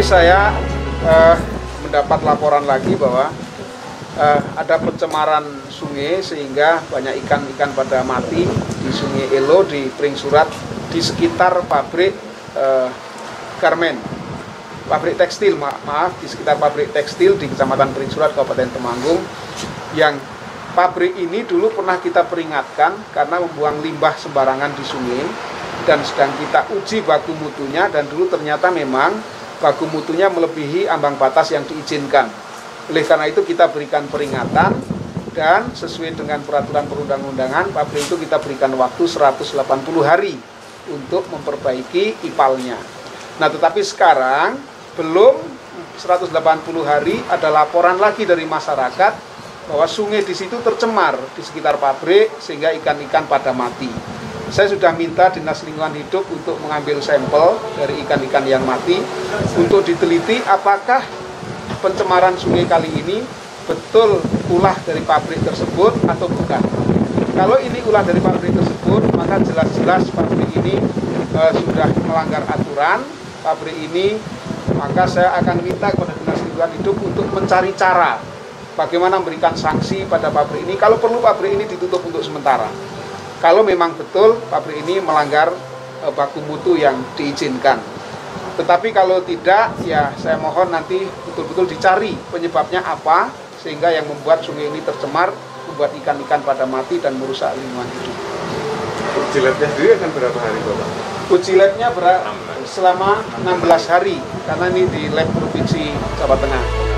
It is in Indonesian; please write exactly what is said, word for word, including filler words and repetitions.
Jadi saya uh, mendapat laporan lagi bahwa uh, ada pencemaran sungai sehingga banyak ikan-ikan pada mati di Sungai Elo, di Pringsurat, di sekitar pabrik uh, garmen, pabrik tekstil, ma maaf, di sekitar pabrik tekstil di Kecamatan Pringsurat, Kabupaten Temanggung, yang pabrik ini dulu pernah kita peringatkan karena membuang limbah sembarangan di sungai, dan sedang kita uji baku mutunya, dan dulu ternyata memang baku mutunya melebihi ambang batas yang diizinkan. Oleh karena itu kita berikan peringatan, dan sesuai dengan peraturan perundang-undangan, pabrik itu kita berikan waktu seratus delapan puluh hari untuk memperbaiki ipalnya. Nah, tetapi sekarang belum seratus delapan puluh hari ada laporan lagi dari masyarakat bahwa sungai di situ tercemar di sekitar pabrik sehingga ikan-ikan pada mati. Saya sudah minta Dinas Lingkungan Hidup untuk mengambil sampel dari ikan-ikan yang mati untuk diteliti apakah pencemaran sungai kali ini betul ulah dari pabrik tersebut atau bukan. Kalau ini ulah dari pabrik tersebut, maka jelas-jelas pabrik ini e, sudah melanggar aturan. Pabrik ini, maka saya akan minta kepada Dinas Lingkungan Hidup untuk mencari cara bagaimana memberikan sanksi pada pabrik ini. Kalau perlu pabrik ini ditutup untuk sementara. Kalau memang betul pabrik ini melanggar e, baku mutu yang diizinkan. Tetapi kalau tidak, ya saya mohon nanti betul-betul dicari penyebabnya apa, sehingga yang membuat sungai ini tercemar, membuat ikan-ikan pada mati dan merusak lingkungan hidup. Uji labnya sendiri akan berapa hari, Bapak? Uji labnya selama enam belas hari, karena ini di lab Provinsi Jawa Tengah.